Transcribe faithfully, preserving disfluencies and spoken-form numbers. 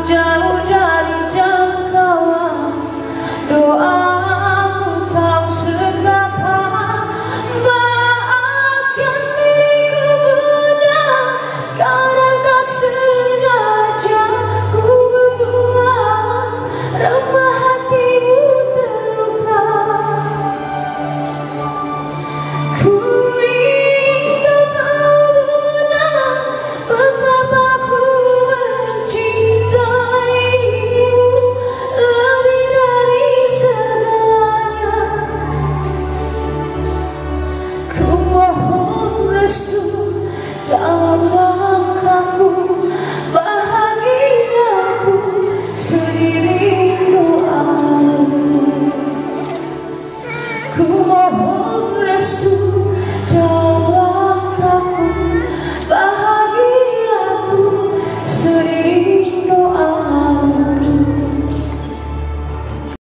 jauh dari jangkauan doamu kau segerakan. Maafkan diriku Bunda, karena tak sengaja ku membuat remah hatimu terluka. Ku ingin kau tahu Bunda, betapa ku mencintaimu lebih dari segalanya. Ku mohon restu dalam langkahku, bahagiaku seiring doamu. Ku mohon restu